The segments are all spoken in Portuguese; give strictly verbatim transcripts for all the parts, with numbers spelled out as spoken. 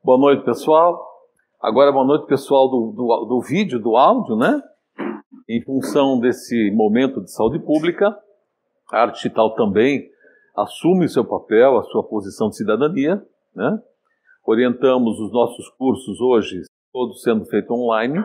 Boa noite, pessoal. Agora é boa noite, pessoal, do, do, do vídeo, do áudio, né? Em função desse momento de saúde pública, a arte digital também assume seu papel, a sua posição de cidadania, né? Orientamos os nossos cursos hoje, todos sendo feitos online,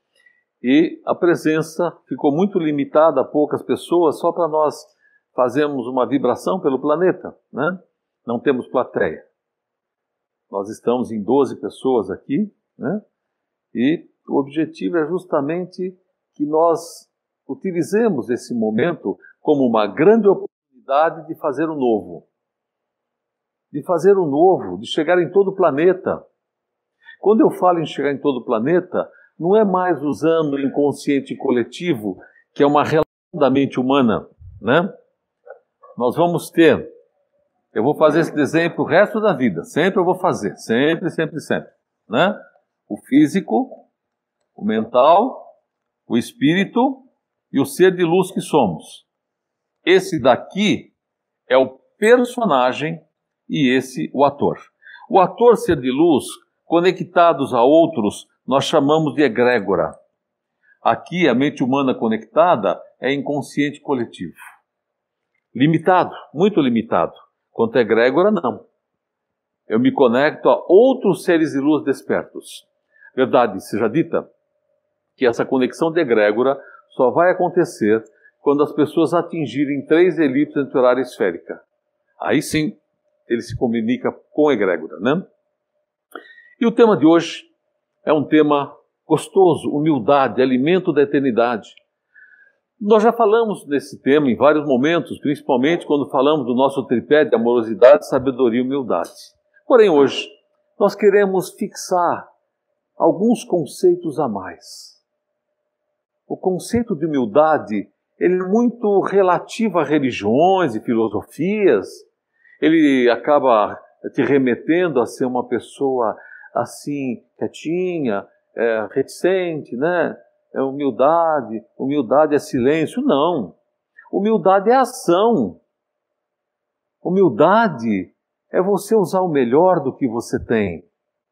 e a presença ficou muito limitada a poucas pessoas, só para nós fazermos uma vibração pelo planeta, né? Não temos plateia. Nós estamos em doze pessoas aqui, né? E o objetivo é justamente que nós utilizemos esse momento como uma grande oportunidade de fazer o novo. De fazer o novo, de chegar em todo o planeta. Quando eu falo em chegar em todo o planeta, não é mais usando o inconsciente coletivo, que é uma relação da mente humana, né? Nós vamos ter, eu vou fazer esse desenho para o resto da vida, sempre eu vou fazer, sempre, sempre, sempre, né? O físico, o mental, o espírito e o ser de luz que somos. Esse daqui é o personagem e esse o ator. O ator, ser de luz, conectados a outros, nós chamamos de egrégora. Aqui, a mente humana conectada é inconsciente coletivo. Limitado, muito limitado. Quanto a egrégora, não. Eu me conecto a outros seres de luz despertos. Verdade seja dita que essa conexão de egrégora só vai acontecer quando as pessoas atingirem três elipses anti-horária esférica. Aí sim, ele se comunica com a egrégora, né? E o tema de hoje é um tema gostoso, humildade, alimento da eternidade. Nós já falamos desse tema em vários momentos, principalmente quando falamos do nosso tripé de amorosidade, sabedoria e humildade. Porém, hoje, nós queremos fixar alguns conceitos a mais. O conceito de humildade, ele é muito relativo a religiões e filosofias. Ele acaba te remetendo a ser uma pessoa assim, quietinha, é, reticente, né? É humildade, humildade é silêncio. Não. Humildade é ação. Humildade é você usar o melhor do que você tem.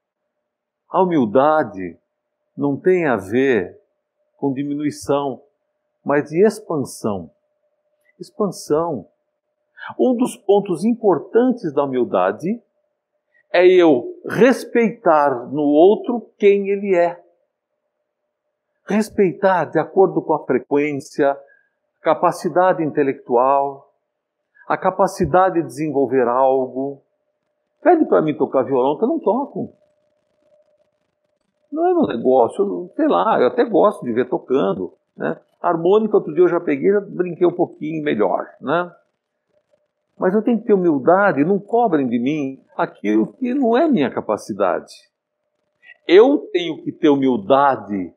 A humildade não tem a ver com diminuição, mas de expansão. Expansão. Um dos pontos importantes da humildade é eu respeitar no outro quem ele é. Respeitar de acordo com a frequência, a capacidade intelectual, a capacidade de desenvolver algo. Pede para mim tocar violão que eu não toco. Não é meu negócio, eu, sei lá, eu até gosto de ver tocando, né? Harmônica, outro dia eu já peguei, já brinquei um pouquinho melhor, né? Mas eu tenho que ter humildade, não cobrem de mim aquilo que não é minha capacidade. Eu tenho que ter humildade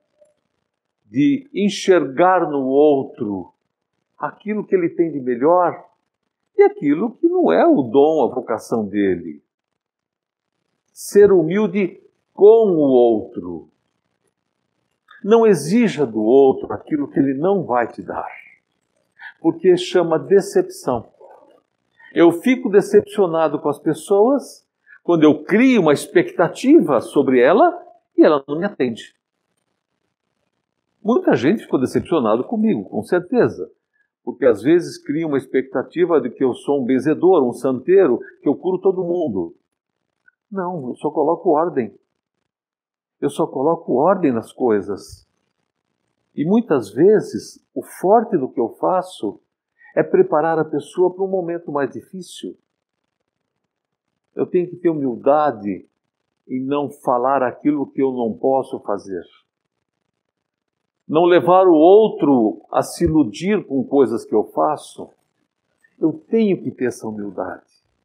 de enxergar no outro aquilo que ele tem de melhor e aquilo que não é o dom, a vocação dele. Ser humilde com o outro. Não exija do outro aquilo que ele não vai te dar, porque chama decepção. Eu fico decepcionado com as pessoas quando eu crio uma expectativa sobre ela e ela não me atende. Muita gente ficou decepcionada comigo, com certeza, porque às vezes cria uma expectativa de que eu sou um benzedor, um santeiro, que eu curo todo mundo. Não, eu só coloco ordem. Eu só coloco ordem nas coisas. E muitas vezes, o forte do que eu faço é preparar a pessoa para um momento mais difícil. Eu tenho que ter humildade em não falar aquilo que eu não posso fazer. Não levar o outro a se iludir com coisas que eu faço. Eu tenho que ter essa humildade.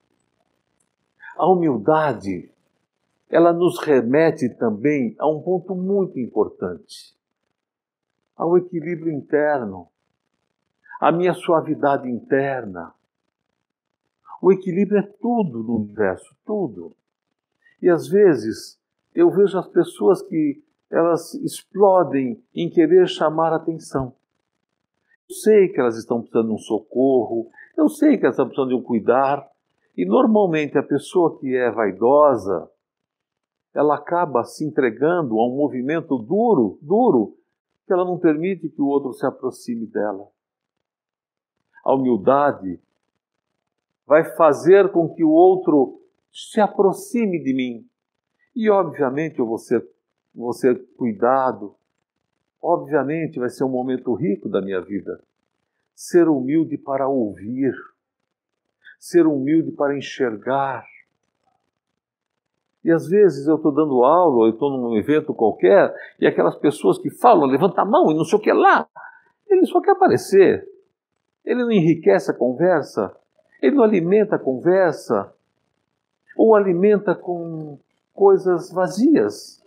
A humildade, ela nos remete também a um ponto muito importante. Ao equilíbrio interno. A minha suavidade interna. O equilíbrio é tudo no universo, tudo. E às vezes eu vejo as pessoas que elas explodem em querer chamar a atenção. Eu sei que elas estão precisando de um socorro, eu sei que elas estão precisando de um cuidar, e normalmente a pessoa que é vaidosa, ela acaba se entregando a um movimento duro, duro, que ela não permite que o outro se aproxime dela. A humildade vai fazer com que o outro se aproxime de mim. E, obviamente, eu vou ser, vou ser cuidado. Obviamente, vai ser um momento rico da minha vida. Ser humilde para ouvir. Ser humilde para enxergar. E, às vezes, eu estou dando aula, eu estou num evento qualquer, e aquelas pessoas que falam, levanta a mão e não sei o que lá, ele só quer aparecer. Ele não enriquece a conversa. Ele não alimenta a conversa. Ou alimenta com coisas vazias.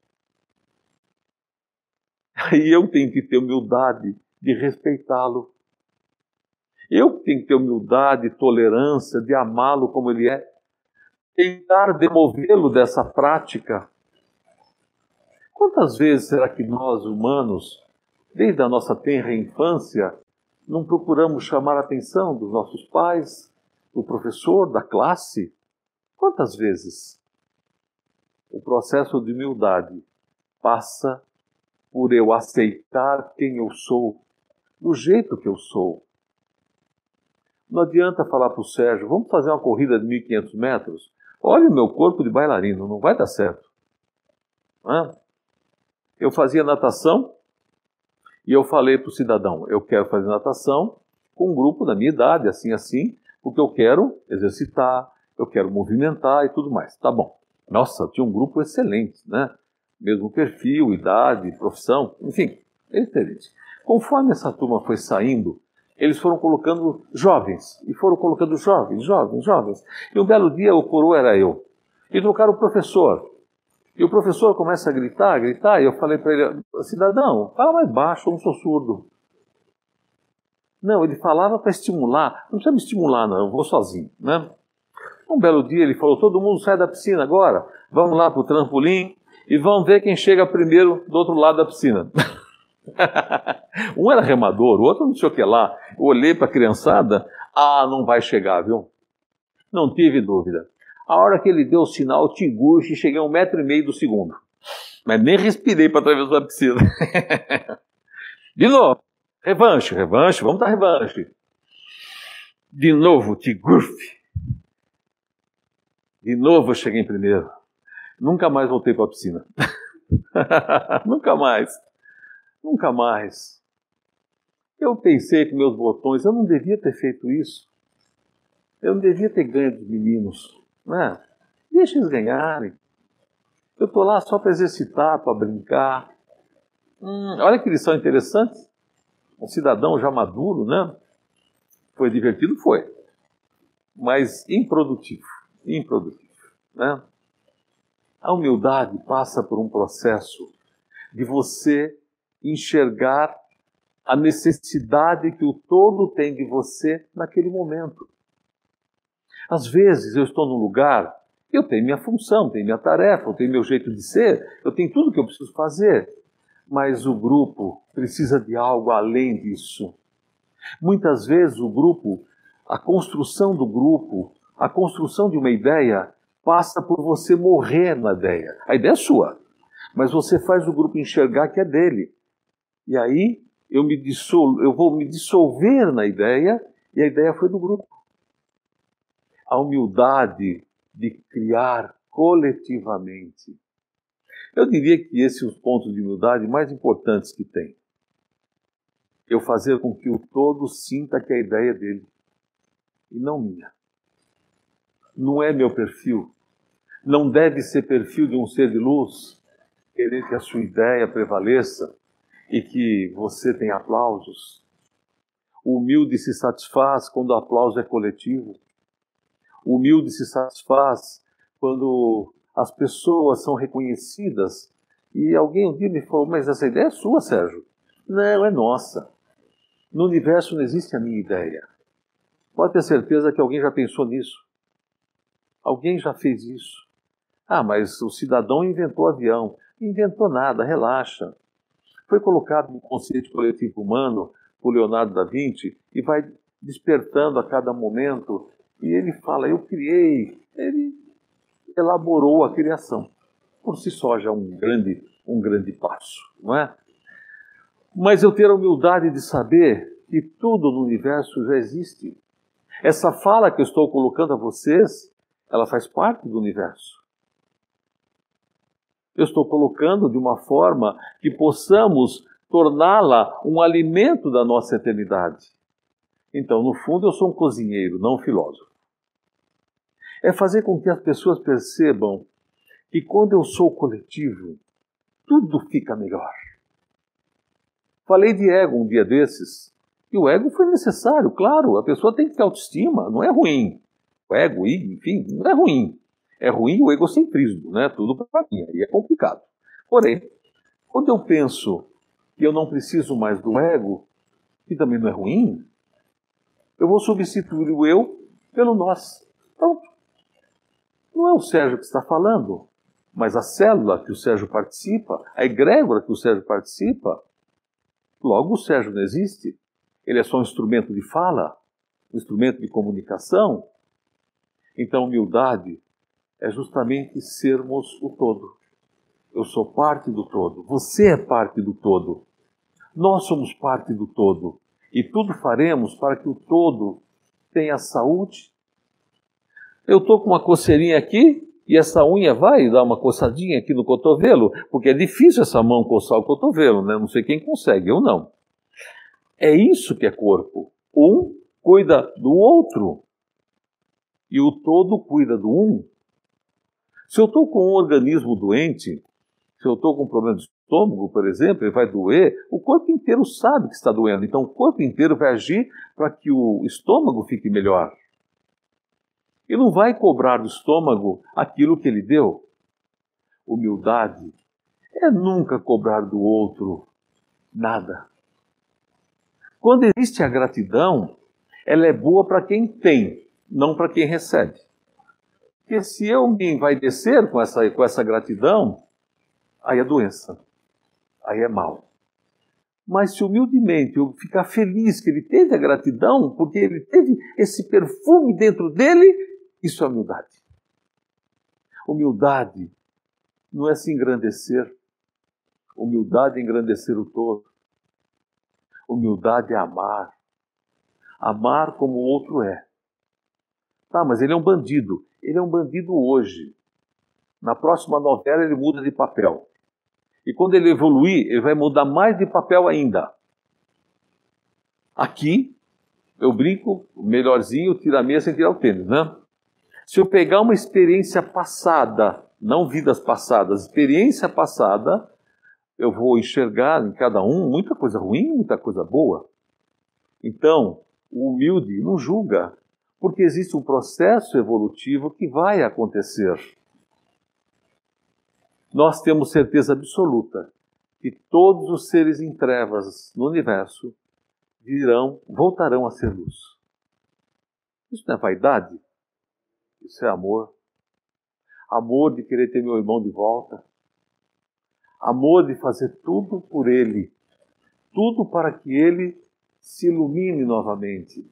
Aí eu tenho que ter humildade de respeitá-lo. Eu tenho que ter humildade, tolerância, de amá-lo como ele é. Tentar demovê-lo dessa prática. Quantas vezes será que nós, humanos, desde a nossa tenra infância, não procuramos chamar a atenção dos nossos pais, do professor, da classe? Quantas vezes? O processo de humildade passa por eu aceitar quem eu sou, do jeito que eu sou. Não adianta falar para o Sérgio, vamos fazer uma corrida de mil e quinhentos metros? Olha o meu corpo de bailarino, não vai dar certo. Não. Eu fazia natação e eu falei para o cidadão, eu quero fazer natação com um grupo da minha idade, assim, assim, porque eu quero exercitar, eu quero movimentar e tudo mais. Tá bom. Nossa, tinha um grupo excelente, né? Mesmo perfil, idade, profissão, enfim, excelente. Conforme essa turma foi saindo, eles foram colocando jovens, e foram colocando jovens, jovens, jovens. E um belo dia o coroa era eu. E trocaram o professor. E o professor começa a gritar, gritar, e eu falei para ele, cidadão, fala mais baixo, eu não sou surdo. Não, ele falava para estimular, não precisa me estimular não, eu vou sozinho, né? Um belo dia ele falou, todo mundo sai da piscina agora, vamos lá para o trampolim e vamos ver quem chega primeiro do outro lado da piscina. Um era remador, o outro não sei o que lá. Eu olhei para a criançada, ah, não vai chegar, viu? Não tive dúvida. A hora que ele deu o sinal, eu tinguxe, cheguei a um metro e meio do segundo. Mas nem respirei para atravessar a piscina. De novo, revanche, revanche, vamos dar revanche. De novo, tingufe. De novo eu cheguei em primeiro. Nunca mais voltei para a piscina. Nunca mais. Nunca mais. Eu pensei com meus botões, eu não devia ter feito isso. Eu não devia ter ganho dos meninos. Né? Deixa eles ganharem. Eu estou lá só para exercitar, para brincar. Hum, olha que lição interessante. Um cidadão já maduro, né? Foi divertido? Foi. Mas improdutivo. Improdutivo. Né? A humildade passa por um processo de você enxergar a necessidade que o todo tem de você naquele momento. Às vezes eu estou num lugar, eu tenho minha função, tenho minha tarefa, eu tenho meu jeito de ser, eu tenho tudo que eu preciso fazer, mas o grupo precisa de algo além disso. Muitas vezes o grupo, a construção do grupo, a construção de uma ideia passa por você morrer na ideia. A ideia é sua, mas você faz o grupo enxergar que é dele. E aí eu, me dissol... eu vou me dissolver na ideia, e a ideia foi do grupo. A humildade de criar coletivamente. Eu diria que esses são os pontos de humildade mais importantes que tem. Eu fazer com que o todo sinta que a ideia é dele, e não minha. Não é meu perfil. Não deve ser perfil de um ser de luz, querer que a sua ideia prevaleça e que você tenha aplausos. O humilde se satisfaz quando o aplauso é coletivo. O humilde se satisfaz quando as pessoas são reconhecidas. E alguém um dia me falou, mas essa ideia é sua, Sérgio. Não, é nossa. No universo não existe a minha ideia. Pode ter certeza que alguém já pensou nisso. Alguém já fez isso. Ah, mas o cidadão inventou avião. Não inventou nada, relaxa. Foi colocado no conceito coletivo humano por Leonardo da Vinci e vai despertando a cada momento. E ele fala, eu criei. Ele elaborou a criação. por si só já é um grande, um grande passo, não é? Mas eu ter a humildade de saber que tudo no universo já existe. Essa fala que eu estou colocando a vocês, ela faz parte do universo. Eu estou colocando de uma forma que possamos torná-la um alimento da nossa eternidade. Então, no fundo, eu sou um cozinheiro, não um filósofo. É fazer com que as pessoas percebam que quando eu sou coletivo, tudo fica melhor. Falei de ego um dia desses, e o ego foi necessário, claro, a pessoa tem que ter autoestima, não é ruim. O ego, enfim, não é ruim. É ruim o egocentrismo, né? Tudo para mim, aí é complicado. Porém, quando eu penso que eu não preciso mais do ego, que também não é ruim, eu vou substituir o eu pelo nós. Pronto. Não é o Sérgio que está falando, mas a célula que o Sérgio participa, a egrégora que o Sérgio participa. Logo, o Sérgio não existe. Ele é só um instrumento de fala, um instrumento de comunicação. Então, humildade é justamente sermos o todo. Eu sou parte do todo. Você é parte do todo. Nós somos parte do todo. E tudo faremos para que o todo tenha saúde. Eu estou com uma coceirinha aqui e essa unha vai dar uma coçadinha aqui no cotovelo, porque é difícil essa mão coçar o cotovelo, né? Não sei quem consegue, eu não. É isso que é corpo. Um cuida do outro. E o todo cuida do um. Se eu estou com um organismo doente, se eu estou com um problema de estômago, por exemplo, ele vai doer, o corpo inteiro sabe que está doendo. Então o corpo inteiro vai agir para que o estômago fique melhor. E não vai cobrar do estômago aquilo que ele deu. Humildade é nunca cobrar do outro nada. Quando existe a gratidão, ela é boa para quem tem, não para quem recebe. Porque se eu me envaidecer com essa, com essa gratidão, aí é doença, aí é mal. Mas se humildemente eu ficar feliz que ele teve a gratidão, porque ele teve esse perfume dentro dele, isso é humildade. Humildade não é se engrandecer. Humildade é engrandecer o todo. Humildade é amar. Amar como o outro é. Tá, mas ele é um bandido. Ele é um bandido hoje. Na próxima novela ele muda de papel. E quando ele evoluir, ele vai mudar mais de papel ainda. Aqui, eu brinco, o melhorzinho, tira a meia sem tirar o tênis, né? Se eu pegar uma experiência passada, não vidas passadas, experiência passada, eu vou enxergar em cada um muita coisa ruim, muita coisa boa. Então, o humilde não julga, porque existe um processo evolutivo que vai acontecer. Nós temos certeza absoluta que todos os seres em trevas no universo virão, voltarão a ser luz. Isso não é vaidade? Isso é amor. Amor de querer ter meu irmão de volta. Amor de fazer tudo por ele. Tudo para que ele se ilumine novamente.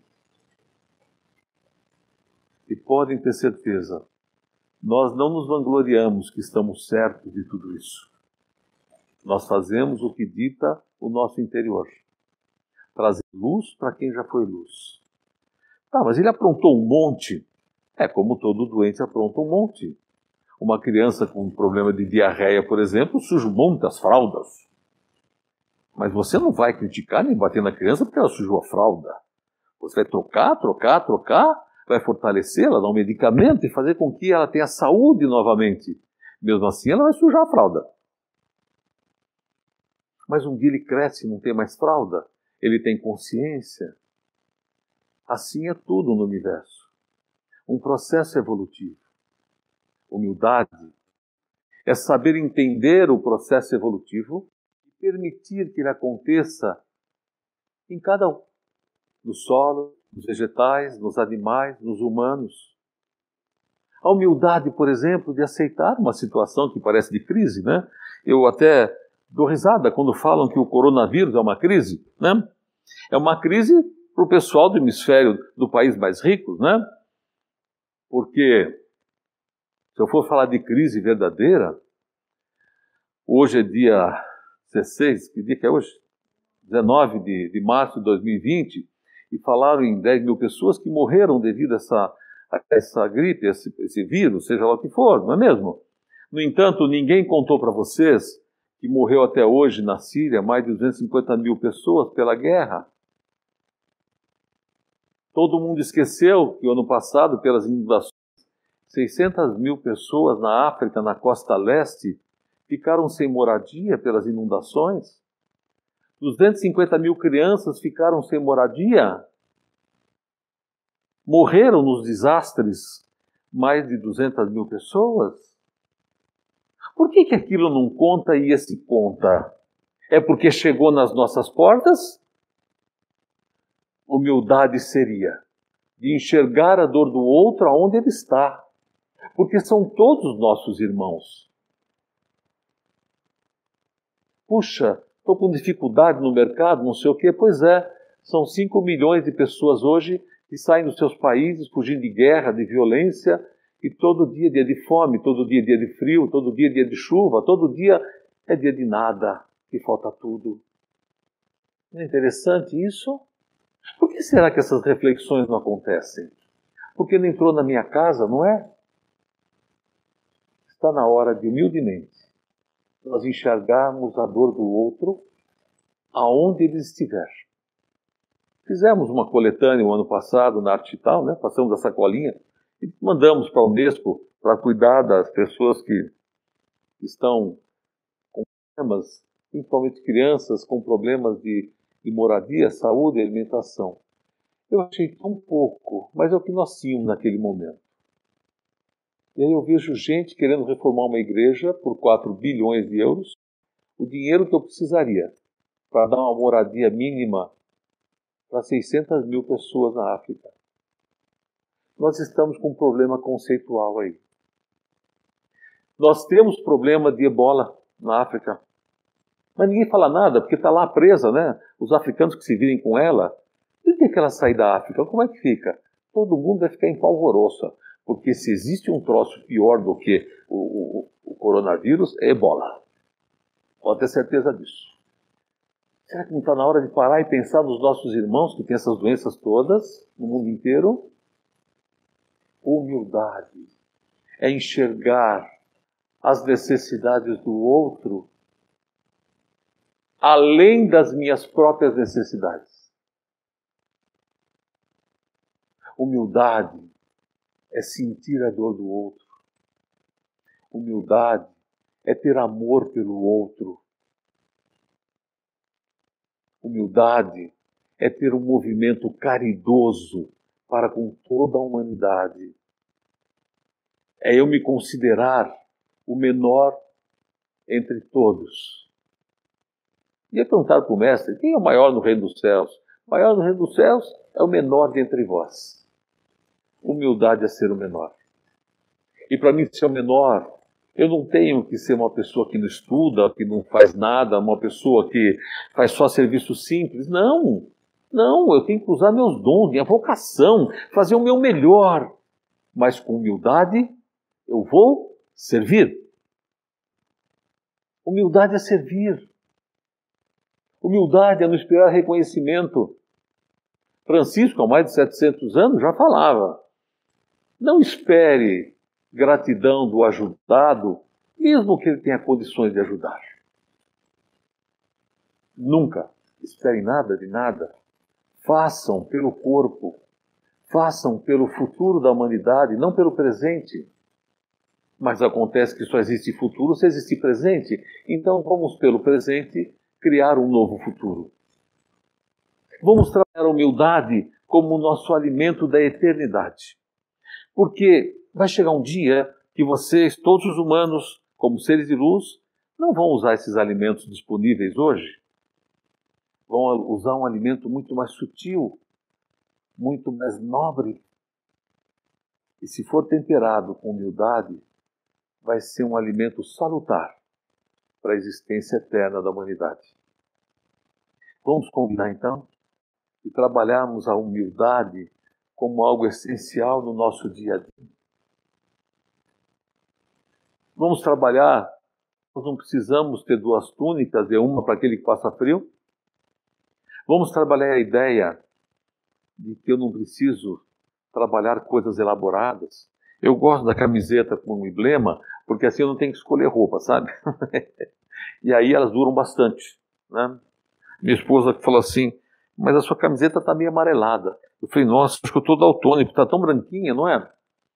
E podem ter certeza, nós não nos vangloriamos que estamos certos de tudo isso. Nós fazemos o que dita o nosso interior. Trazer luz para quem já foi luz. Tá, mas ele aprontou um monte. É como todo doente apronta um monte. Uma criança com um problema de diarreia, por exemplo, suja muitas fraldas. Mas você não vai criticar nem bater na criança porque ela sujou a fralda. Você vai trocar, trocar, trocar, vai fortalecê-la, dar um medicamento e fazer com que ela tenha saúde novamente. Mesmo assim, ela vai sujar a fralda. Mas um dia ele cresce e não tem mais fralda. Ele tem consciência. Assim é tudo no universo. Um processo evolutivo. Humildade é saber entender o processo evolutivo e permitir que ele aconteça em cada um. No solo, nos vegetais, nos animais, nos humanos. A humildade, por exemplo, de aceitar uma situação que parece de crise, né? Eu até dou risada quando falam que o coronavírus é uma crise, né? É uma crise para o pessoal do hemisfério do país mais rico, né? Porque se eu for falar de crise verdadeira, Hoje é dia dezesseis, que dia que é hoje? dezenove de, de março de dois mil e vinte, e falaram em dez mil pessoas que morreram devido a essa, a essa gripe, esse, esse vírus, seja lá o que for, não é mesmo? No entanto, ninguém contou para vocês que morreu até hoje na Síria mais de duzentas e cinquenta mil pessoas pela guerra. Todo mundo esqueceu que o ano passado, pelas inundações, seiscentas mil pessoas na África, na costa leste, ficaram sem moradia pelas inundações. duzentas e cinquenta mil crianças ficaram sem moradia. Morreram nos desastres mais de duzentas mil pessoas. Por que que aquilo não conta e esse conta? É porque chegou nas nossas portas? Humildade seria de enxergar a dor do outro aonde ele está. Porque são todos nossos irmãos. Puxa, estou com dificuldade no mercado, não sei o quê. Pois é, são cinco milhões de pessoas hoje que saem dos seus países fugindo de guerra, de violência, e todo dia é dia de fome, todo dia é dia de frio, todo dia é dia de chuva, todo dia é dia de nada, que falta tudo. Não é interessante isso? Por que será que essas reflexões não acontecem? Porque não entrou na minha casa, não é? Está na hora de, humildemente, nós enxergarmos a dor do outro aonde ele estiver. Fizemos uma coletânea o ano passado na Artital, né? Passamos a sacolinha e mandamos para a Unesco para cuidar das pessoas que estão com problemas, principalmente crianças com problemas de, de moradia, saúde e alimentação. Eu achei tão pouco, mas é o que nós tínhamos naquele momento. E aí eu vejo gente querendo reformar uma igreja por quatro bilhões de euros, o dinheiro que eu precisaria para dar uma moradia mínima para seiscentas mil pessoas na África. Nós estamos com um problema conceitual aí. Nós temos problema de ebola na África, mas ninguém fala nada, porque está lá presa, né? Os africanos que se virem com ela. Por que ela sai da África? Como é que fica? Todo mundo vai ficar em polvorosa, porque se existe um troço pior do que o, o, o coronavírus, é ebola. Pode ter certeza disso. Será que não está na hora de parar e pensar nos nossos irmãos que têm essas doenças todas, no mundo inteiro? Humildade é enxergar as necessidades do outro além das minhas próprias necessidades. Humildade é sentir a dor do outro. Humildade é ter amor pelo outro. Humildade é ter um movimento caridoso para com toda a humanidade. É eu me considerar o menor entre todos. Ia perguntar para o mestre, quem é o maior no reino dos céus? O maior no reino dos céus é o menor de entre vós. Humildade é ser o menor. E para mim ser o menor, eu não tenho que ser uma pessoa que não estuda, que não faz nada, uma pessoa que faz só serviço simples. Não, não, eu tenho que usar meus dons, minha vocação, fazer o meu melhor. Mas com humildade, eu vou servir. Humildade é servir. Humildade é não esperar reconhecimento. Francisco, há mais de setecentos anos, já falava. Não espere gratidão do ajudado, mesmo que ele tenha condições de ajudar. Nunca esperem nada de nada. Façam pelo corpo. Façam pelo futuro da humanidade, não pelo presente. Mas acontece que só existe futuro se existe presente. Então vamos pelo presente criar um novo futuro. Vamos trabalhar a humildade como o nosso alimento da eternidade. Porque vai chegar um dia que vocês, todos os humanos, como seres de luz, não vão usar esses alimentos disponíveis hoje. Vão usar um alimento muito mais sutil, muito mais nobre. E se for temperado com humildade, vai ser um alimento salutar para a existência eterna da humanidade. Vamos combinar então e trabalharmos a humildade como algo essencial no nosso dia a dia. Vamos trabalhar nós não precisamos ter duas túnicas e uma para aquele que passa frio? Vamos trabalhar a ideia de que eu não preciso trabalhar coisas elaboradas. Eu gosto da camiseta com um emblema, porque assim eu não tenho que escolher roupa, sabe? E aí elas duram bastante, né? Minha esposa falou assim, mas a sua camiseta está meio amarelada. Eu falei, nossa, acho que eu estou daltônico, está tão branquinha, não é?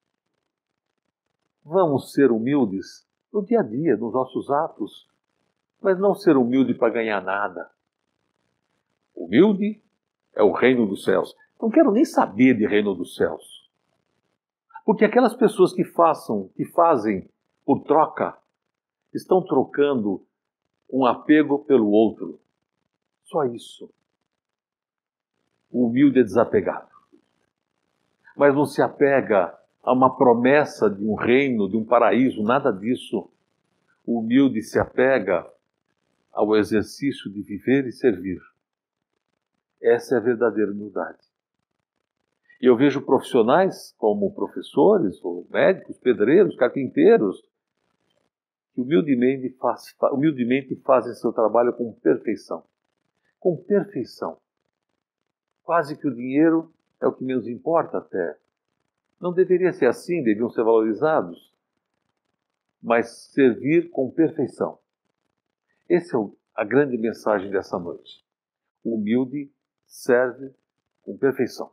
Vamos ser humildes no dia a dia, nos nossos atos, mas não ser humilde para ganhar nada. Humilde é o reino dos céus. Não quero nem saber de reino dos céus. Porque aquelas pessoas que façam, que fazem por troca, estão trocando um apego pelo outro. Só isso. O humilde é desapegado. Mas não se apega a uma promessa de um reino, de um paraíso, nada disso. O humilde se apega ao exercício de viver e servir. Essa é a verdadeira humildade. E eu vejo profissionais como professores, ou médicos, pedreiros, carpinteiros, que humildemente, faz, humildemente fazem seu trabalho com perfeição. Com perfeição. Quase que o dinheiro é o que menos importa até. Não deveria ser assim, deviam ser valorizados. Mas servir com perfeição. Essa é a grande mensagem dessa noite. O humilde serve com perfeição.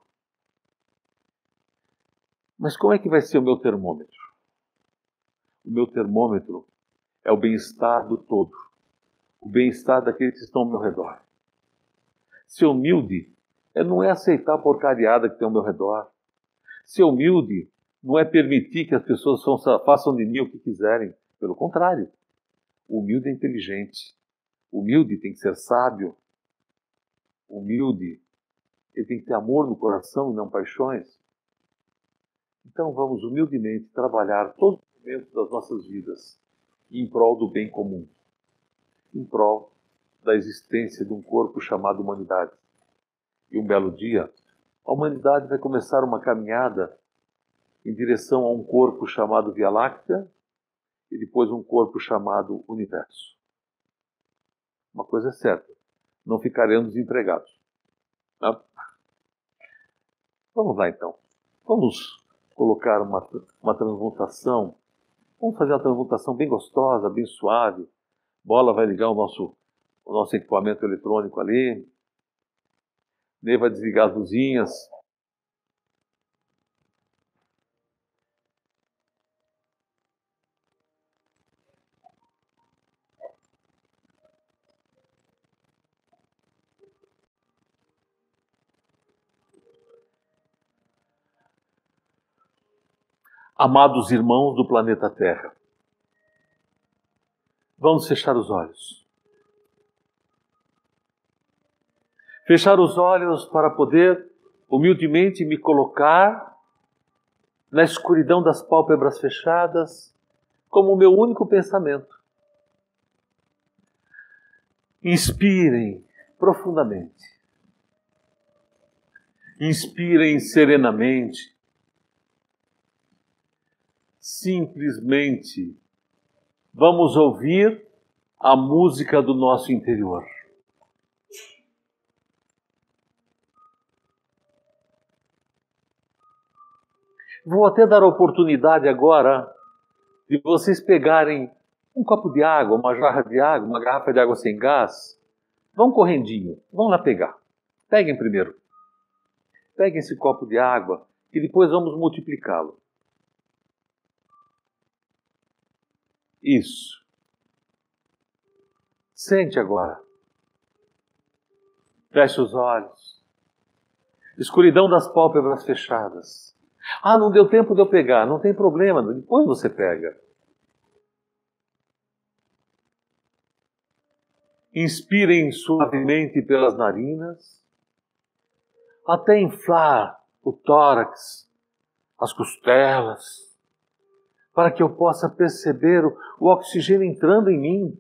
Mas como é que vai ser o meu termômetro? O meu termômetro é o bem-estar do todo. O bem-estar daqueles que estão ao meu redor. Ser humilde é, não é aceitar a porcariada que tem ao meu redor. Ser humilde não é permitir que as pessoas façam de mim o que quiserem. Pelo contrário, o humilde é inteligente. O humilde tem que ser sábio. O humilde, ele tem que ter amor no coração e não paixões. Então vamos humildemente trabalhar todos os momentos das nossas vidas em prol do bem comum, em prol da existência de um corpo chamado humanidade. E um belo dia, a humanidade vai começar uma caminhada em direção a um corpo chamado Via Láctea e depois um corpo chamado Universo. Uma coisa é certa, não ficaremos desempregados. Né? Vamos lá então, vamos colocar uma, uma transmutação. Vamos fazer uma transmutação bem gostosa, bem suave. Bola vai ligar o nosso, o nosso equipamento eletrônico ali. Ney vai desligar as luzinhas. Amados irmãos do planeta Terra, vamos fechar os olhos. Fechar os olhos para poder humildemente me colocar na escuridão das pálpebras fechadas como o meu único pensamento. Inspirem profundamente. Inspirem serenamente. Simplesmente vamos ouvir a música do nosso interior. Vou até dar a oportunidade agora de vocês pegarem um copo de água, uma jarra de água, uma garrafa de água sem gás. Vão correndinho, vão lá pegar. Peguem primeiro. Peguem esse copo de água e depois vamos multiplicá-lo. Isso. Sente agora. Feche os olhos. Escuridão das pálpebras fechadas. Ah, não deu tempo de eu pegar. Não tem problema, depois você pega. Inspirem suavemente pelas narinas, até inflar o tórax, as costelas, para que eu possa perceber o, o oxigênio entrando em mim.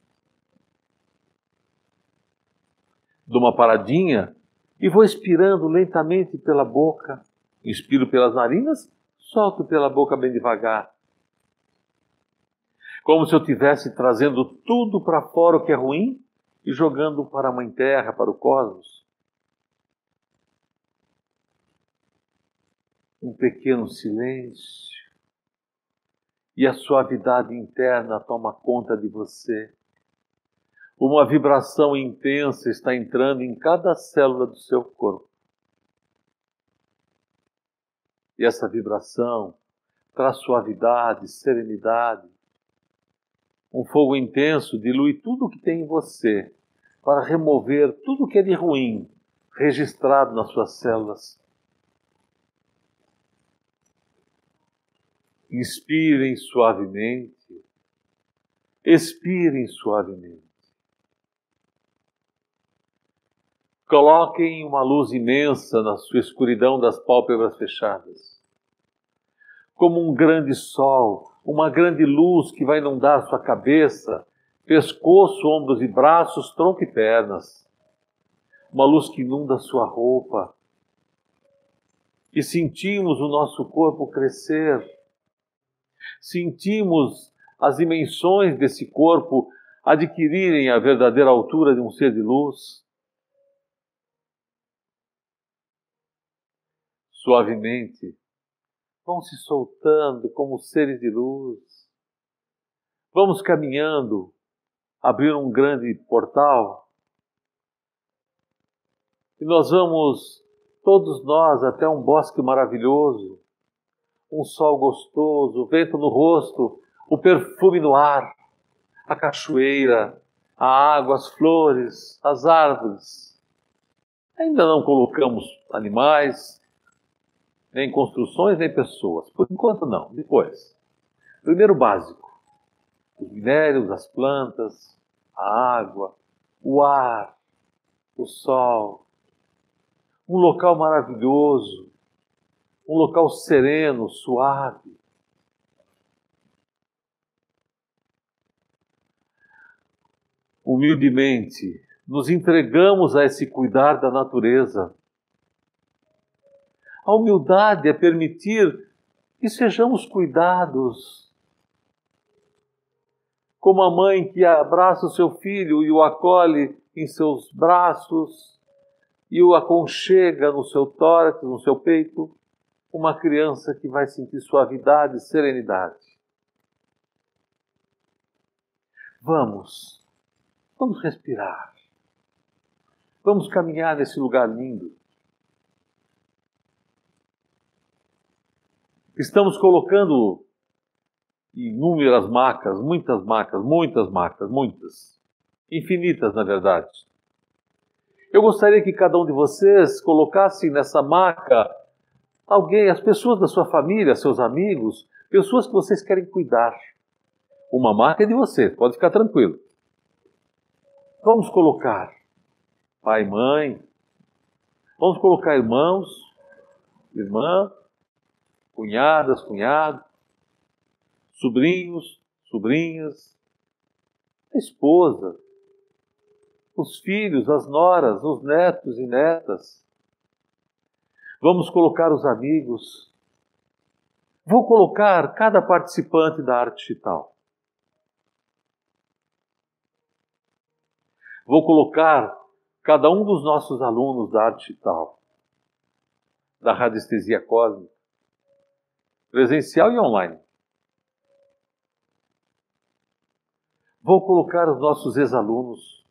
Dou uma paradinha e vou expirando lentamente pela boca. Inspiro pelas narinas, solto pela boca bem devagar. Como se eu estivesse trazendo tudo para fora o que é ruim e jogando para a Mãe Terra, para o cosmos. Um pequeno silêncio e a suavidade interna toma conta de você. Uma vibração intensa está entrando em cada célula do seu corpo. E essa vibração traz suavidade, serenidade. Um fogo intenso dilui tudo o que tem em você para remover tudo o que é de ruim registrado nas suas células. Inspirem suavemente, expirem suavemente. Coloquem uma luz imensa na sua escuridão das pálpebras fechadas. Como um grande sol, uma grande luz que vai inundar sua cabeça, pescoço, ombros e braços, tronco e pernas. Uma luz que inunda sua roupa. E sentimos o nosso corpo crescer. Sentimos as dimensões desse corpo adquirirem a verdadeira altura de um ser de luz. Suavemente, vão se soltando como seres de luz. Vamos caminhando, abrindo um grande portal. E nós vamos, todos nós, até um bosque maravilhoso. Um sol gostoso, o vento no rosto, o perfume no ar, a cachoeira, a água, as flores, as árvores. Ainda não colocamos animais, nem construções, nem pessoas. Por enquanto não, depois. Primeiro básico, os minérios, as plantas, a água, o ar, o sol. Um local maravilhoso. Um local sereno, suave. Humildemente, nos entregamos a esse cuidar da natureza. A humildade é permitir que sejamos cuidados. Como a mãe que abraça o seu filho e o acolhe em seus braços e o aconchega no seu tórax, no seu peito. Uma criança que vai sentir suavidade e serenidade. Vamos, vamos respirar. Vamos caminhar nesse lugar lindo. Estamos colocando inúmeras macas, muitas macas, muitas macas, muitas. Infinitas, na verdade. Eu gostaria que cada um de vocês colocasse nessa maca alguém, as pessoas da sua família, seus amigos, pessoas que vocês querem cuidar. Uma maca é de você, pode ficar tranquilo. Vamos colocar pai e mãe, vamos colocar irmãos, irmã, cunhadas, cunhados, sobrinhos, sobrinhas, a esposa, os filhos, as noras, os netos e netas. Vamos colocar os amigos. Vou colocar cada participante da arte digital. Vou colocar cada um dos nossos alunos da arte digital, da radiestesia cósmica, presencial e online. Vou colocar os nossos ex-alunos.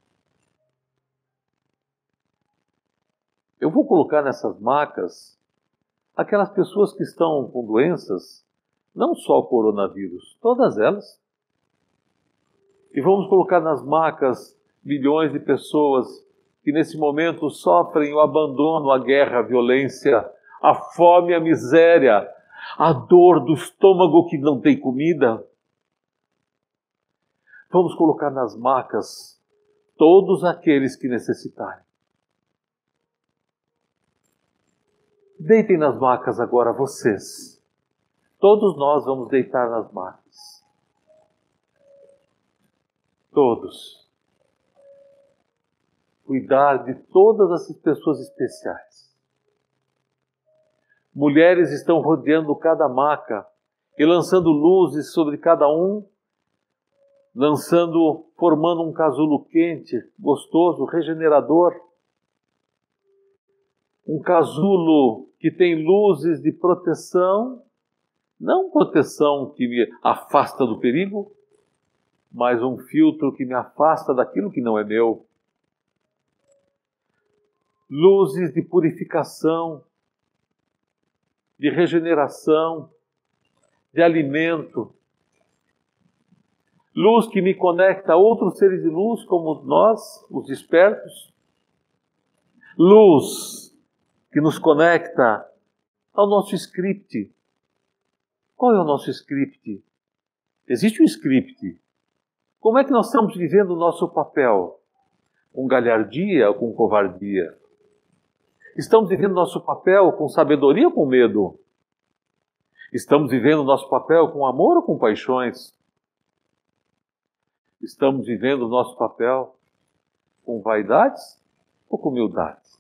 Eu vou colocar nessas macas aquelas pessoas que estão com doenças, não só o coronavírus, todas elas. E vamos colocar nas macas milhões de pessoas que nesse momento sofrem o abandono, a guerra, a violência, a fome, a miséria, a dor do estômago que não tem comida. Vamos colocar nas macas todos aqueles que necessitarem. Deitem nas macas agora vocês. Todos nós vamos deitar nas macas. Todos. Cuidar de todas essas pessoas especiais. Mulheres estão rodeando cada maca e lançando luzes sobre cada um lançando, formando um casulo quente, gostoso, regenerador. Um casulo que tem luzes de proteção, não proteção que me afasta do perigo, mas um filtro que me afasta daquilo que não é meu. Luzes de purificação, de regeneração, de alimento. Luz que me conecta a outros seres de luz, como nós, os despertos. Luz que nos conecta ao nosso script. Qual é o nosso script? Existe um script. Como é que nós estamos vivendo o nosso papel? Com galhardia ou com covardia? Estamos vivendo o nosso papel com sabedoria ou com medo? Estamos vivendo o nosso papel com amor ou com paixões? Estamos vivendo o nosso papel com vaidades ou com humildades?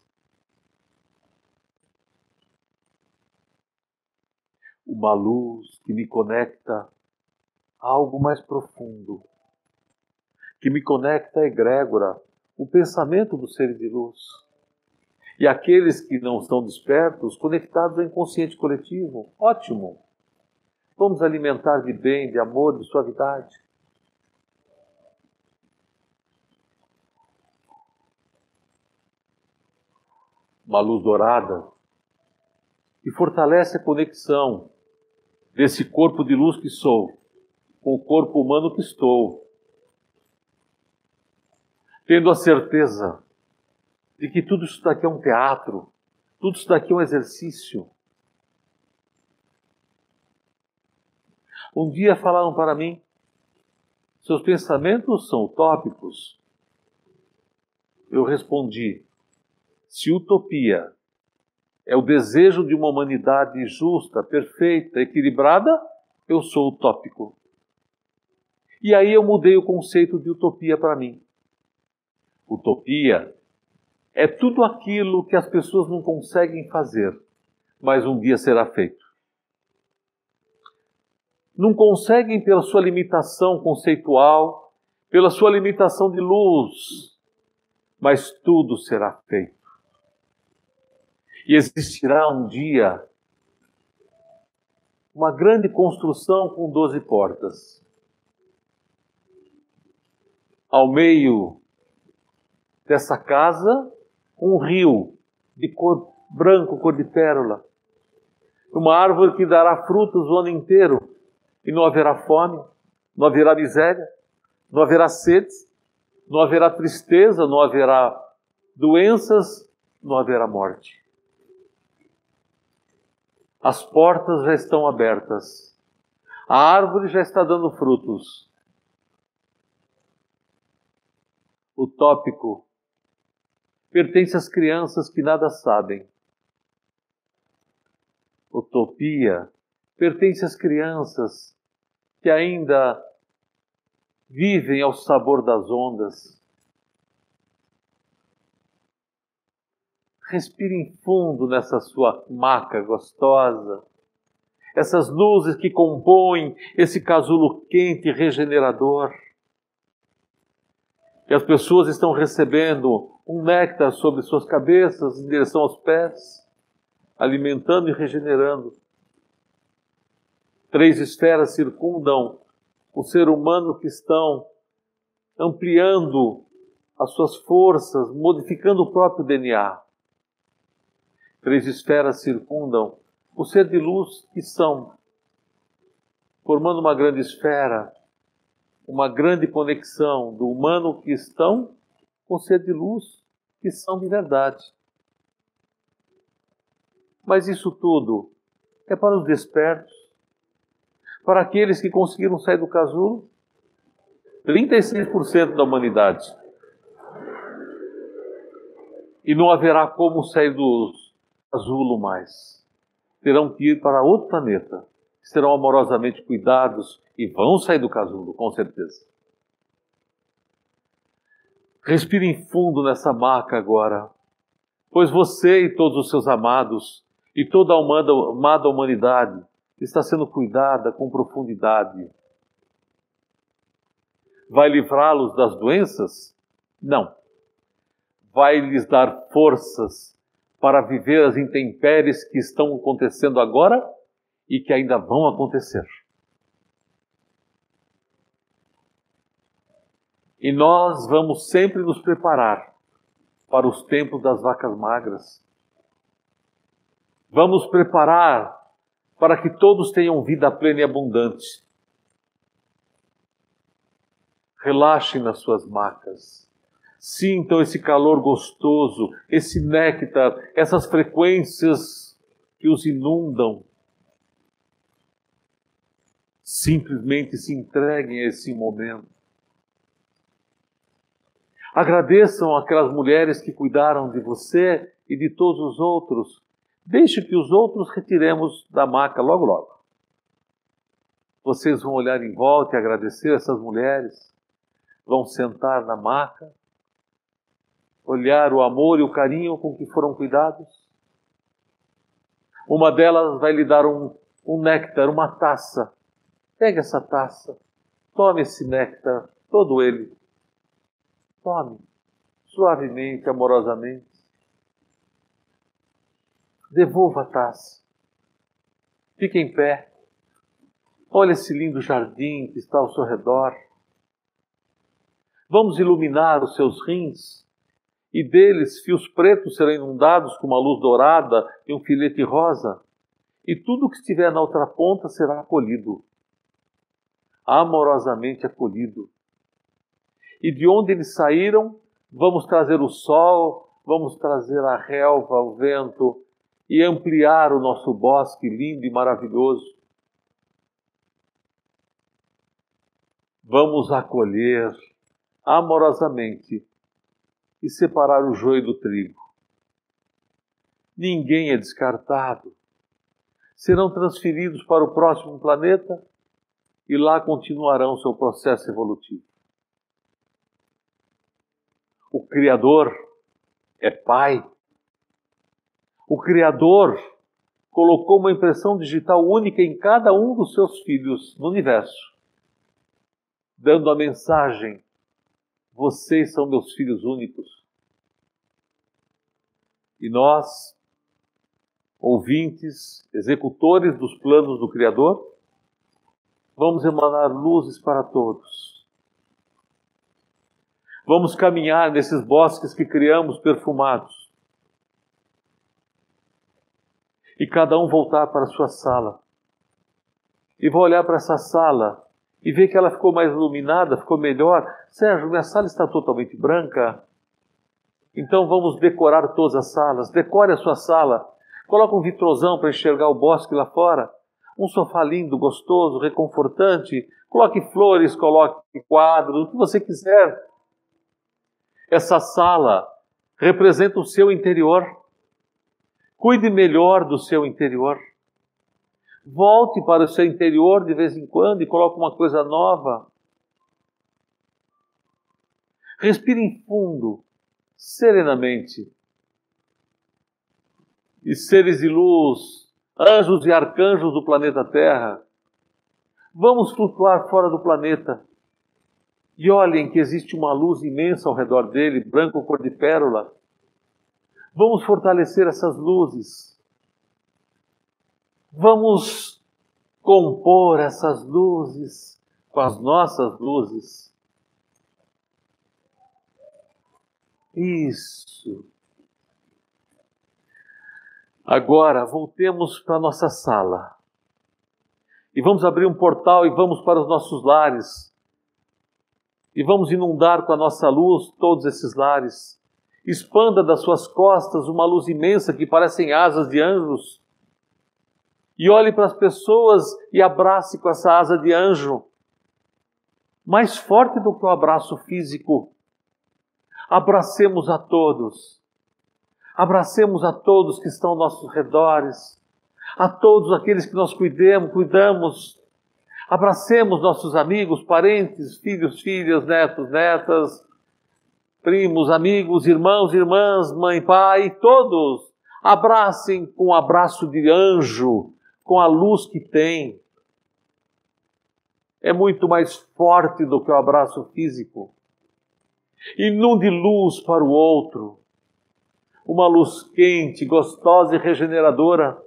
Uma luz que me conecta a algo mais profundo, que me conecta à egrégora, o pensamento dos seres de luz. E aqueles que não estão despertos, conectados ao inconsciente coletivo. Ótimo! Vamos alimentar de bem, de amor, de suavidade. Uma luz dourada que fortalece a conexão desse corpo de luz que sou com o corpo humano que estou. Tendo a certeza de que tudo isso daqui é um teatro, tudo isso daqui é um exercício. Um dia falaram para mim, seus pensamentos são utópicos. Eu respondi, se utopia é o desejo de uma humanidade justa, perfeita, equilibrada, eu sou utópico. E aí eu mudei o conceito de utopia para mim. Utopia é tudo aquilo que as pessoas não conseguem fazer, mas um dia será feito. Não conseguem pela sua limitação conceitual, pela sua limitação de luz, mas tudo será feito. E existirá um dia uma grande construção com doze portas. Ao meio dessa casa, um rio de cor branco, cor de pérola. Uma árvore que dará frutos o ano inteiro. E não haverá fome, não haverá miséria, não haverá sede, não haverá tristeza, não haverá doenças, não haverá morte. As portas já estão abertas. A árvore já está dando frutos. O tópico pertence às crianças que nada sabem. Utopia pertence às crianças que ainda vivem ao sabor das ondas. Respirem fundo nessa sua maca gostosa. Essas luzes que compõem esse casulo quente e regenerador. E as pessoas estão recebendo um néctar sobre suas cabeças em direção aos pés, alimentando e regenerando. Três esferas circundam o ser humano que estão ampliando as suas forças, modificando o próprio D N A. Três esferas circundam o ser de luz que são, formando uma grande esfera, uma grande conexão do humano que estão com o ser de luz que são de verdade. Mas isso tudo é para os despertos, para aqueles que conseguiram sair do casulo, trinta e seis por cento da humanidade. E não haverá como sair do casulo mais. Terão que ir para outro planeta. Serão amorosamente cuidados e vão sair do casulo, com certeza. Respirem fundo nessa maca agora, pois você e todos os seus amados e toda a amada, amada humanidade está sendo cuidada com profundidade. Vai livrá-los das doenças? Não. Vai lhes dar forças para viver as intempéries que estão acontecendo agora e que ainda vão acontecer. E nós vamos sempre nos preparar para os tempos das vacas magras. Vamos preparar para que todos tenham vida plena e abundante. Relaxem nas suas macas. Sintam esse calor gostoso, esse néctar, essas frequências que os inundam. Simplesmente se entreguem a esse momento. Agradeçam aquelas mulheres que cuidaram de você e de todos os outros. Deixe que os outros retiremos da maca logo, logo. Vocês vão olhar em volta e agradecer essas mulheres. Vão sentar na maca, olhar o amor e o carinho com que foram cuidados. Uma delas vai lhe dar um, um néctar, uma taça. Pegue essa taça, tome esse néctar, todo ele. Tome, suavemente, amorosamente. Devolva a taça. Fique em pé. Olha esse lindo jardim que está ao seu redor. Vamos iluminar os seus rins, e deles fios pretos serão inundados com uma luz dourada e um filete rosa, e tudo que estiver na outra ponta será acolhido, amorosamente acolhido. E de onde eles saíram, vamos trazer o sol, vamos trazer a relva, o vento, e ampliar o nosso bosque lindo e maravilhoso. Vamos acolher amorosamente e separar o joio do trigo. Ninguém é descartado. Serão transferidos para o próximo planeta e lá continuarão seu processo evolutivo. O Criador é Pai. O Criador colocou uma impressão digital única em cada um dos seus filhos no universo, dando a mensagem: vocês são meus filhos únicos. E nós, ouvintes, executores dos planos do Criador, vamos emanar luzes para todos. Vamos caminhar nesses bosques que criamos perfumados. E cada um voltar para a sua sala. E vai olhar para essa sala e ver que ela ficou mais iluminada, ficou melhor. Sérgio, minha sala está totalmente branca. Então vamos decorar todas as salas. Decore a sua sala. Coloque um vitrozão para enxergar o bosque lá fora. Um sofá lindo, gostoso, reconfortante. Coloque flores, coloque quadros, o que você quiser. Essa sala representa o seu interior. Cuide melhor do seu interior. Volte para o seu interior de vez em quando e coloque uma coisa nova. Respire fundo, serenamente. E seres de luz, anjos e arcanjos do planeta Terra, vamos flutuar fora do planeta. E olhem que existe uma luz imensa ao redor dele, branco cor de pérola. Vamos fortalecer essas luzes. Vamos compor essas luzes com as nossas luzes. Isso. Agora, voltemos para a nossa sala. E vamos abrir um portal e vamos para os nossos lares. E vamos inundar com a nossa luz todos esses lares. Expanda das suas costas uma luz imensa que parecem asas de anjos. E olhe para as pessoas e abrace com essa asa de anjo. Mais forte do que o abraço físico. Abracemos a todos. Abracemos a todos que estão aos nossos redores. A todos aqueles que nós cuidemos, cuidamos. Abracemos nossos amigos, parentes, filhos, filhas, netos, netas, primos, amigos, irmãos, irmãs, mãe, pai, todos. Abracem com um abraço de anjo, com a luz que tem. é muito mais forte do que o abraço físico. Inunde luz para o outro, uma luz quente, gostosa e regeneradora.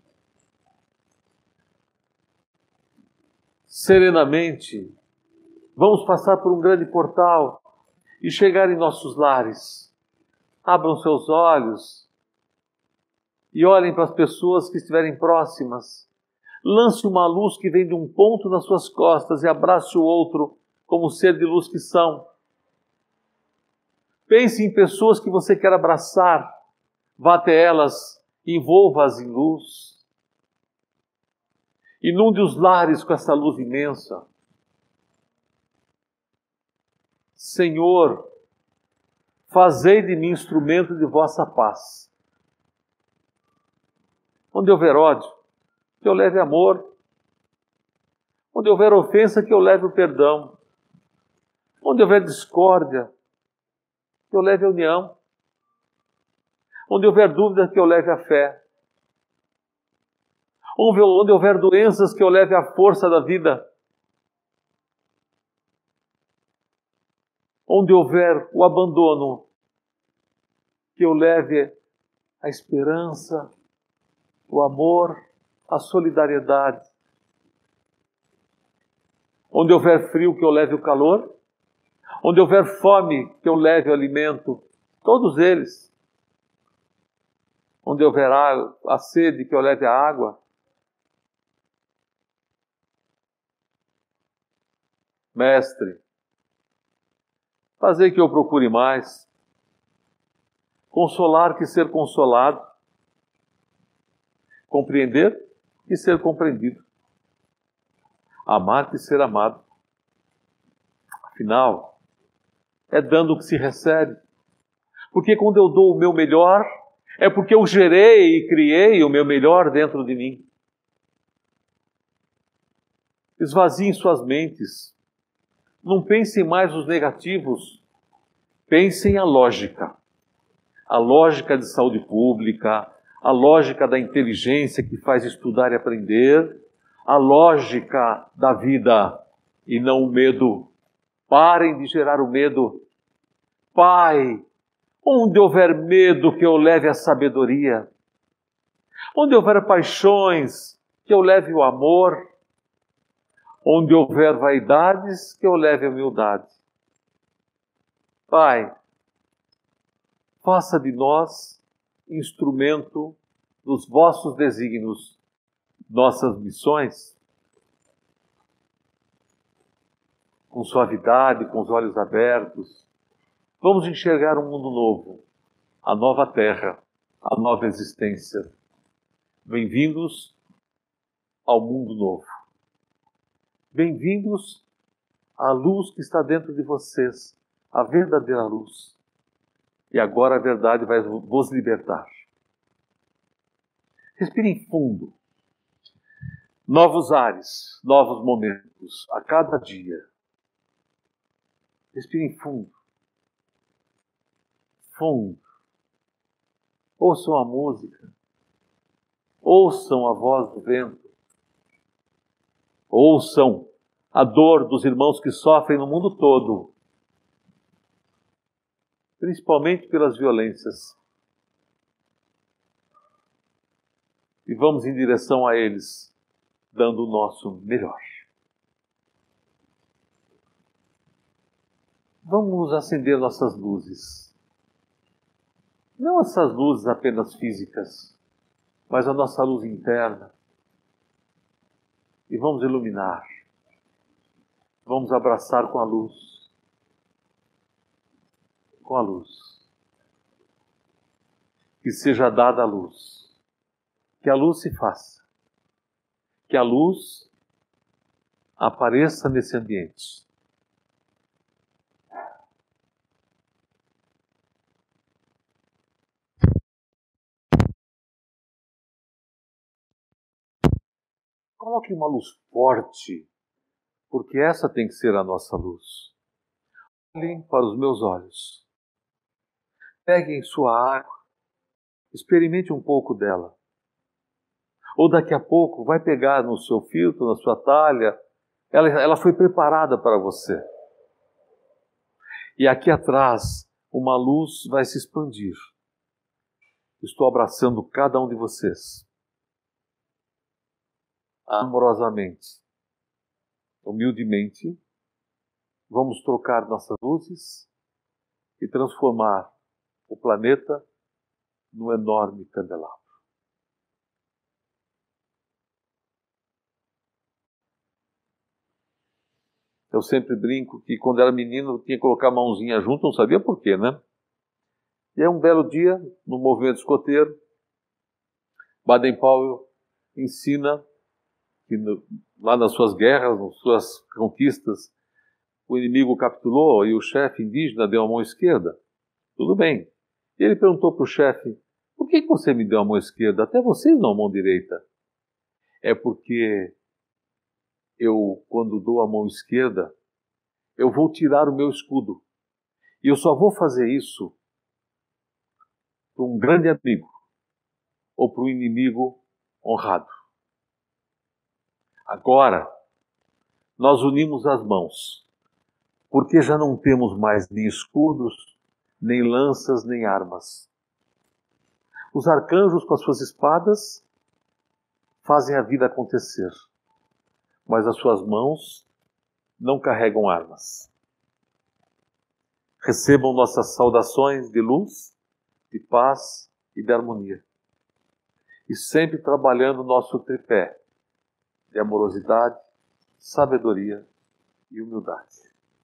Serenamente, vamos passar por um grande portal e chegar em nossos lares. Abram seus olhos e olhem para as pessoas que estiverem próximas. Lance uma luz que vem de um ponto nas suas costas e abrace o outro como ser de luz que são. Pense em pessoas que você quer abraçar. Vá até elas, envolva-as em luz. Inunde os lares com essa luz imensa. Senhor, fazei de mim instrumento de vossa paz. Onde houver ódio, que eu leve amor. Onde houver ofensa, que eu leve o perdão. Onde houver discórdia, que eu leve a união. Onde houver dúvida, que eu leve a fé. Onde houver doenças, que eu leve a força da vida. Onde houver o abandono, que eu leve a esperança, o amor, a solidariedade. Onde houver frio, que eu leve o calor. Onde houver fome, que eu leve o alimento. Todos eles. Onde houver a sede, que eu leve a água. Mestre, fazei que eu procure mais. Consolar que ser consolado. Compreender que ser compreendido. Amar que ser amado. Afinal, é dando o que se recebe. Porque quando eu dou o meu melhor, é porque eu gerei e criei o meu melhor dentro de mim. Esvaziem suas mentes. Não pensem mais nos negativos. Pensem a lógica. A lógica de saúde pública, a lógica da inteligência que faz estudar e aprender, a lógica da vida e não o medo. Parem de gerar o medo. Pai, onde houver medo, que eu leve a sabedoria. Onde houver paixões, que eu leve o amor. Onde houver vaidades, que eu leve a humildade. Pai, faça de nós instrumento dos vossos desígnios, nossas missões, com suavidade, com os olhos abertos. Vamos enxergar um mundo novo, a nova terra, a nova existência. Bem-vindos ao mundo novo. Bem-vindos à luz que está dentro de vocês, a verdadeira luz. E agora a verdade vai vos libertar. Respirem fundo. Novos ares, novos momentos, a cada dia. Respirem fundo. Fundo. Ouçam a música. Ouçam a voz do vento. Ouçam a dor dos irmãos que sofrem no mundo todo, principalmente pelas violências. E vamos em direção a eles, dando o nosso melhor. Vamos acender nossas luzes. Não essas luzes apenas físicas, mas a nossa luz interna. E vamos iluminar. Vamos abraçar com a luz. Com a luz. Que seja dada a luz. Que a luz se faça. Que a luz apareça nesse ambiente. Coloque uma luz forte, porque essa tem que ser a nossa luz. Olhem para os meus olhos. Peguem sua água, experimente um pouco dela. Ou daqui a pouco vai pegar no seu filtro, na sua talha, Ela, ela foi preparada para você. E aqui atrás, uma luz vai se expandir. Estou abraçando cada um de vocês. Amorosamente, humildemente, vamos trocar nossas luzes e transformar o planeta num enorme candelabro. Eu sempre brinco que quando era menino eu tinha que colocar a mãozinha junto, não sabia por quê, né? E aí um belo dia, no movimento escoteiro, Baden-Powell ensina que no, lá nas suas guerras, nas suas conquistas, o inimigo capitulou e o chefe indígena deu a mão esquerda. Tudo bem. E ele perguntou para o chefe, por que você me deu a mão esquerda? Até vocês dão a mão direita. É porque eu, quando dou a mão esquerda, eu vou tirar o meu escudo. E eu só vou fazer isso para um grande amigo ou para um inimigo honrado. Agora, nós unimos as mãos, porque já não temos mais nem escudos, nem lanças, nem armas. Os arcanjos com as suas espadas fazem a vida acontecer, mas as suas mãos não carregam armas. Recebam nossas saudações de luz, de paz e de harmonia. E sempre trabalhando o nosso tripé de amorosidade, sabedoria e humildade.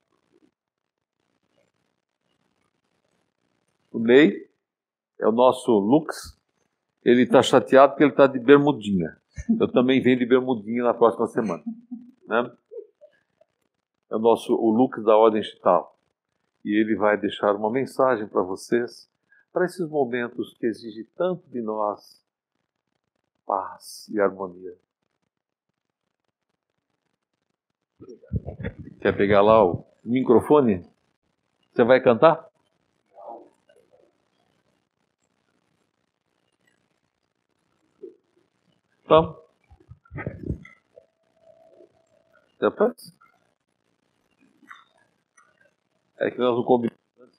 O Ney é o nosso Lux. Ele está chateado porque ele está de bermudinha. Eu também venho de bermudinha na próxima semana. Né? É o nosso o Lux da Ordem Chital. E ele vai deixar uma mensagem para vocês, para esses momentos que exigem tanto de nós paz e harmonia. Quer pegar lá o microfone? Você vai cantar? Então, depois. É que nós não combinamos.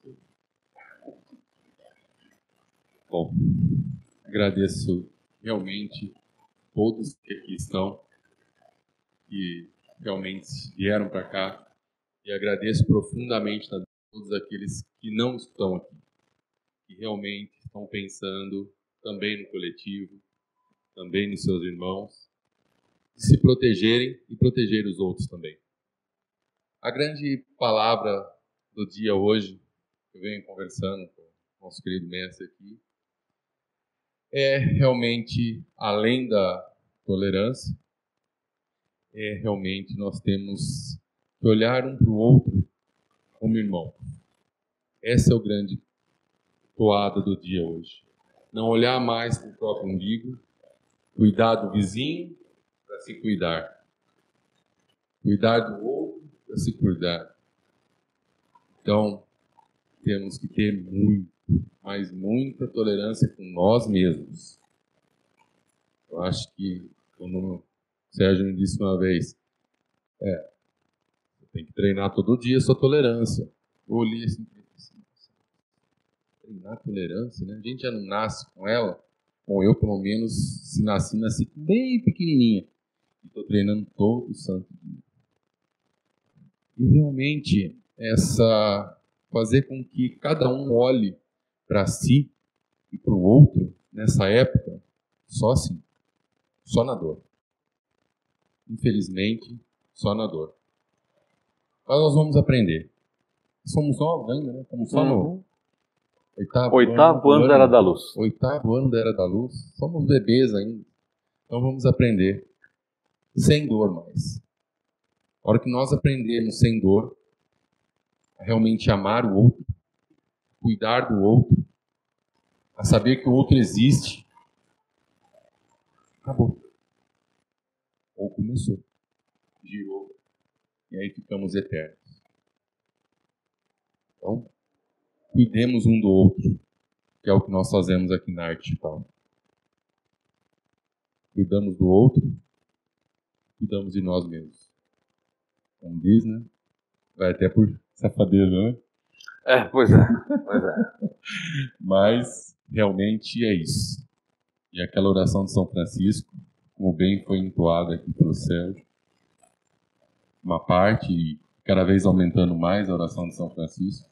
Bom, agradeço realmente todos que aqui estão, que realmente vieram para cá, e agradeço profundamente a todos aqueles que não estão aqui, que realmente estão pensando também no coletivo, também nos seus irmãos, de se protegerem e proteger os outros também. A grande palavra do dia hoje, que eu venho conversando com o nosso querido mestre aqui, é realmente, além da tolerância, é realmente nós temos que olhar um para o outro como irmão. Essa é o grande toada do dia hoje. Não olhar mais para o próprio umbigo, cuidar do vizinho para se cuidar. Cuidar do outro para se cuidar. Então, temos que ter muito, mas muita tolerância com nós mesmos. Eu acho que, como o Sérgio me disse uma vez, é, você tem que treinar todo dia a sua tolerância. Eu olhei assim, treinar tolerância, né? A gente já não nasce com ela. Bom, eu pelo menos, se nasci, nasci bem pequenininha. Estou treinando todo santo dia. E realmente, essa fazer com que cada um olhe para si e para o outro, nessa época, só assim, só na dor. Infelizmente, só na dor. Mas nós vamos aprender. Somos novos ainda, né? Estamos só Uhum. no oitavo, Oitavo ano, ano da Era da Luz. Oitavo ano da Era da Luz. Somos bebês ainda. Então vamos aprender sem dor mais. A hora que nós aprendermos sem dor, a realmente amar o outro, cuidar do outro, a saber que o outro existe, acabou. Ou começou, girou, e aí ficamos eternos. Então, cuidemos um do outro, que é o que nós fazemos aqui na Arte Digital. Cuidamos do outro, cuidamos de nós mesmos. como diz, né? Vai até por safadeza, né? É, pois é, pois é. Mas, realmente, é isso. E aquela oração de São Francisco, como bem foi entoada aqui pelo Sérgio, uma parte, e cada vez aumentando mais a oração de São Francisco,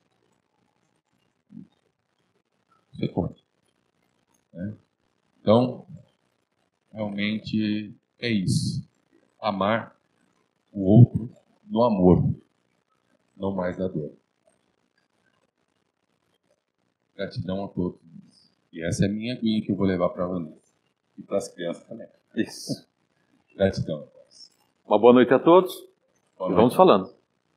você pode. Né? Então, realmente é isso. Amar o outro no amor, não mais na dor. Gratidão a todos. E essa é a minha aguinha que eu vou levar para a Vanessa. E para as crianças também. Isso. Gratidão. Uma boa noite a todos. Boa E noite. vamos falando.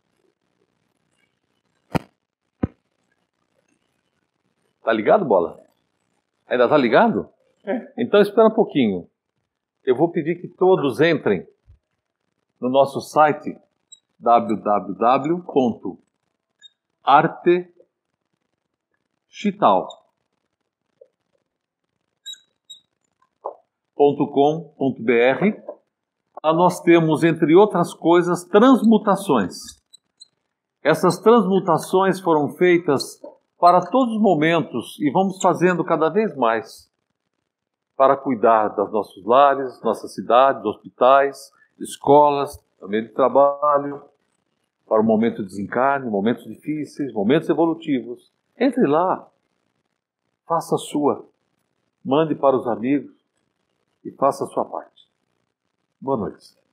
Tá ligado, Bola? Ainda tá ligado? É. Então espera um pouquinho. Eu vou pedir que todos entrem no nosso site w w w ponto arte chital ponto com ponto b r. Lá nós temos, entre outras coisas, transmutações. Essas transmutações foram feitas para todos os momentos e vamos fazendo cada vez mais para cuidar dos nossos lares, nossas cidades, hospitais, escolas, também de trabalho, para o momento de desencarne, momentos difíceis, momentos evolutivos. Entre lá, faça a sua, mande para os amigos e faça a sua parte. Boa noite.